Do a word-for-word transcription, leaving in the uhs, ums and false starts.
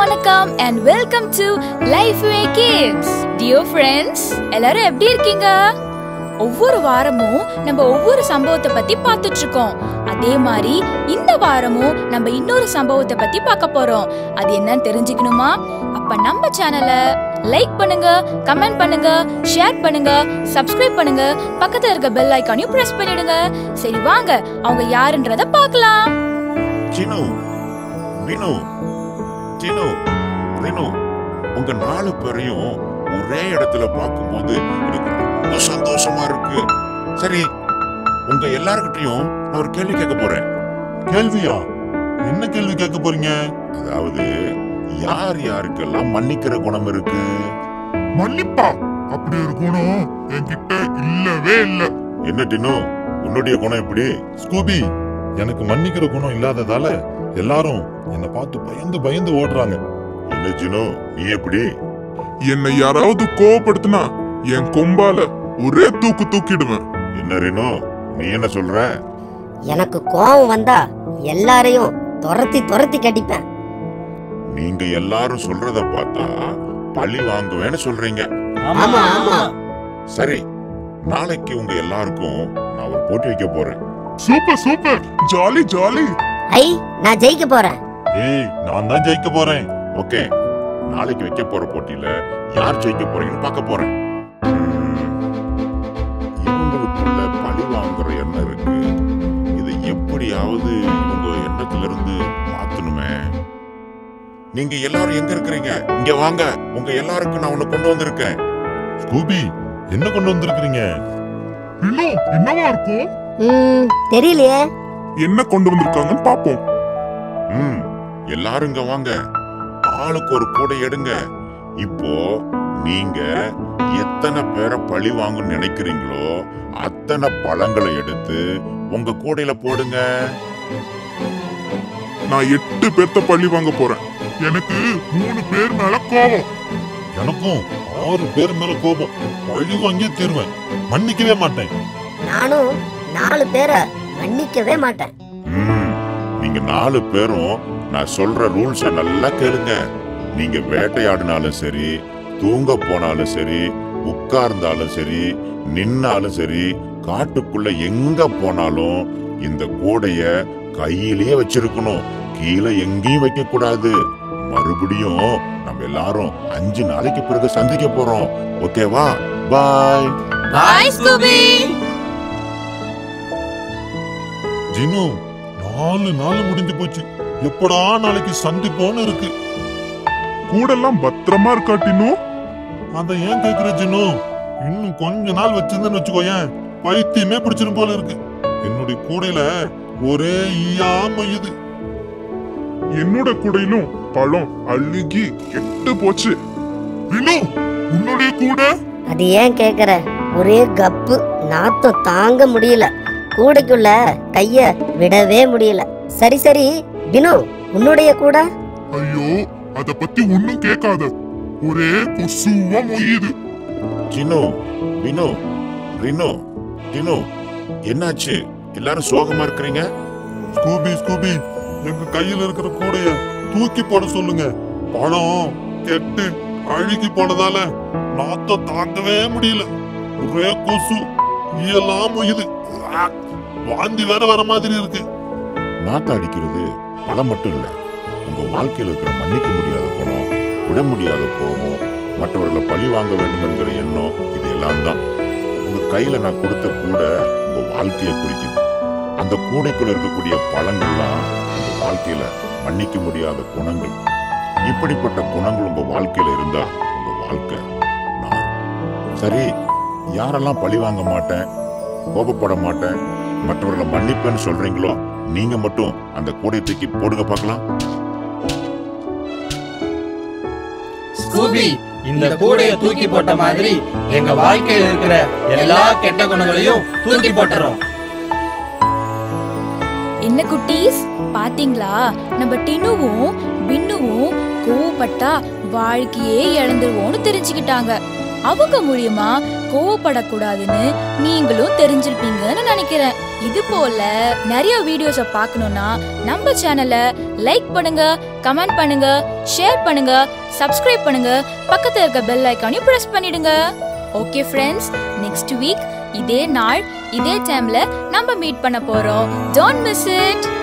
வணக்கம் and welcome to Lifeway Kids. Dear friends, எல்லாரும் எப்படி இருக்கீங்க? ஒவ்வொரு வாரமும் நம்ம ஒவ்வொரு சம்பவத்தை பத்தி பார்த்துட்டு இருக்கோம். அதே மாதிரி இந்த வாரமும் நம்ம இன்னொரு சம்பவத்தை பத்தி பார்க்க போறோம். அது என்னன்னு தெரிஞ்சுக்கணுமா? அப்ப நம்ம சேனலை லைக் பண்ணுங்க, கமெண்ட் பண்ணுங்க, ஷேர் பண்ணுங்க, சப்ஸ்கிரைப் பண்ணுங்க, பக்கத்துல இருக்க பெல் ஐகானையும் பிரஸ் பண்ணிடுங்க. சரி வாங்க அவங்க யாருன்றத பார்க்கலாம். சினு, வினு, டினு, ரினு, உங்க நாலு பேரையும் ஒரே இடத்துல பார்க்கும்போது எனக்கு ரொம்ப சந்தோஷமா இருக்கு. சரி, உங்க எல்லார்கிட்டயும் நான் ஒரு கேள்வி கேட்க போறேன். கேள்வியா? என்ன கேள்வி கேட்க போறீங்க? அதாவது, யார் யாருக்கெல்லாம் மன்னிக்கிற குணம் இருக்கு? மன்னிப்பா? அப்படி ஒரு குணம் என்கிட்ட இல்லவே இல்ல. என்ன டினு, உன்னுடைய குணம் எப்படி? ஸ்கூபி, எனக்கு மன்னிக்கிற குணம் இல்லாததால எல்லாரும் என்ன பார்த்து பயந்து பயந்து ஓடுறாங்க. என்ன சினு, நீ எப்படி? என்னை யாராவது கோவப்படுத்தினா என் கொம்பால ஒரே தூக்கு தூக்கிடுவேன். என்ன ரினு, நீ என்ன சொல்ற? எனக்கு கோவம் வந்தா எல்லாரையும் துரத்தி துரத்தி கடிப்பேன். நீங்க எல்லாரும் சொல்றத பார்த்தா பழி வாங்குவேன்னு சொல்றீங்க. ஆமா ஆமா. சரி, நாளைக்கு உங்க எல்லாருக்கும் நான் ஒரு போட்டி வைக்க போறேன். Super super, jolly jolly. ஐ, நான் ஜெயிக்க போறேன். ஏய், நான் தான் ஜெயிக்க போறேன். ஓகே, நாளைக்கு வைக்க போற போட்டியில யார் ஜெயிக்க போறீங்கன்னு பார்க்க போறேன். இவங்களுக்குள்ள பழி வாங்குற எண்ணம் இருக்கு. இதை எப்படியாவது இவங்க எண்ணத்துல இருந்து மாத்தணுமே. நீங்க எல்லாரும் எங்க இருக்கிறீங்க? இங்க வாங்க, உங்க எல்லாருக்கும் நான் ஒண்ணு கொண்டு வந்திருக்கேன். ஸ்கூபி, என்ன கொண்டு வந்திருக்கீங்க? இன்னும் என்னவா இருக்கும்? ம், தெரியலையே. என்ன கொண்டு வந்திருக்காங்கன்னு பாப்போம். ம், எல்லாரும் இங்க வாங்க. ஆளுக்கு ஒரு கூடை எடுங்க. இப்போ நீங்க எத்தனை பேரை பழி வாங்கணும்னு நினைக்கிறீங்களோ அத்தனை பழங்களை எடுத்து உங்க கூடையில போடுங்க. நான் எட்டு பேர்த்த பழி வாங்க போறேன். எனக்கு மூணு பேர் மேல கோபம். எனக்கும் ஆறு பேர் மேல கோபம். பழி வாங்கியே தீர்வேன், மன்னிக்கவே மாட்டேன். நானும் நாலு பேரை மன்னிக்கவே மாட்டேன். ம், நீங்க நாலு பேரும் நான் சொல்ற ரூல்ஸ நல்லா கேளுங்க. நீங்க வேட்டையாடினாலும் சரி, தூங்க போனாலும் சரி, உட்கார்ந்தாலும் சரி, நின்னாலும் சரி, காட்டுக்குள்ள எங்க போனாலும் இந்த கூடைய கையிலேயே வச்சிருக்கணும். கீழே எங்கேயும் வைக்க கூடாது. மறுபடியும் நம்ம எல்லாரும் அஞ்சு நாளைக்கு பிறகு சந்திக்க போறோம். ஓகேவா? பாய். பாய் ஸ்கூபி. ஜினு, நாலு நாள் முடிஞ்சு போச்சு. எப்படா நாளைக்கு சந்திப்போன்னு இருக்கு. கூடெல்லாம் பத்திரமா இருக்காட்டினும். அத ஏன் கேக்குற ஜினு? இன்னும் கொஞ்ச நாள் வச்சிருந்தேன்னு வச்சுக்கோயேன், பைத்தியமே பிடிச்சிரும் போல இருக்கு. என்னுடைய கூடையில ஒரே ஈயா மொய்யுது. என்னோட கூடையிலும் பழம் அழுகி கெட்டு போச்சு. இன்னும் உன்னுடைய கூட அது ஏன் கேக்குற? ஒரே கப்பு, நாத்தம் தாங்க முடியல. கூடைக்குள்ள கைய விடவே முடியல. சரி சரி வினு, உன்னுடைய கூட? ஐயோ, அத பத்தி ஒண்ணும் கேட்காத. ஒரே கொசுவா மொய்யுது. சினு, வினு, ரினு, டினு, என்னாச்சு? எல்லாரும் சோகமா இருக்கிறீங்க? ஸ்கூபி ஸ்கூபி, எங்க கையில இருக்கிற கூடைய தூக்கி போட சொல்லுங்க. பழம் கெட்டு அழுகி போனதால நாத்தம் தாங்கவே முடியல. ஒரே கொசு, ஈயெல்லாம் மொய்யுது. வாந்தி வேற வர மாதிரி இருக்கு. நாத்தம் அடிக்கிறது பழம் மட்டும் இல்ல. உங்க வாழ்க்கையில இருக்கிற மன்னிக்க முடியாத குணம், விட முடியாத கோபம், மற்றவர்களை பழி வாங்க வேண்டும் என்கிற எண்ணம், இது எல்லாம் தான். உங்க கையில நான் கொடுத்த கூட உங்க வாழ்க்கையை குறிக்குது. அந்த கூடைக்குள்ள இருக்கக்கூடிய பழங்கள்லாம் உங்க வாழ்க்கையில மன்னிக்க முடியாத குணங்கள். இப்படிப்பட்ட குணங்கள் உங்க வாழ்க்கையில இருந்தா உங்க வாழ்க்கை நான். சரி, யாரெல்லாம் பழி வாங்க மாட்டேன், கோபப்பட மாட்டேன், மற்றவர்களை மன்னிப்பேன்னு சொல்றீங்களோ நீங்க மட்டும் அந்த கூடை தூக்கி போடுங்க பார்க்கலாம். ஸ்கூபி, இந்த கூடையை தூக்கி போட்ட மாதிரி எங்க வாழ்க்கையில் இருக்கிற எல்லா கெட்ட குணங்களையும் தூக்கி போட்டுறோம். என்ன குட்டீஸ், பாத்தீங்களா? நம்ம டினுவும் பின்னுவும் கோவப்பட்டா வாழ்க்கையே இழந்துருவோம்னு தெரிஞ்சுக்கிட்டாங்க. அவங்க மூலியமா கோவப்படக்கூடாதுன்னு நீங்களும் தெரிஞ்சிருப்பீங்கன்னு நினைக்கிறேன். இது போல நிறைய வீடியோஸை பார்க்கணும்னா நம்ம சேனலை லைக் பண்ணுங்க, கமெண்ட் பண்ணுங்க, ஷேர் பண்ணுங்க, சப்ஸ்கிரைப் பண்ணுங்க, பக்கத்துல இருக்க பெல் ஐகானையும் பிரஸ் பண்ணிடுங்க. ஓகே ஃப்ரெண்ட்ஸ், நெக்ஸ்ட் வீக் இதே நாள் இதே டைம்ல நம்ம மீட் பண்ண போறோம். Don't miss it.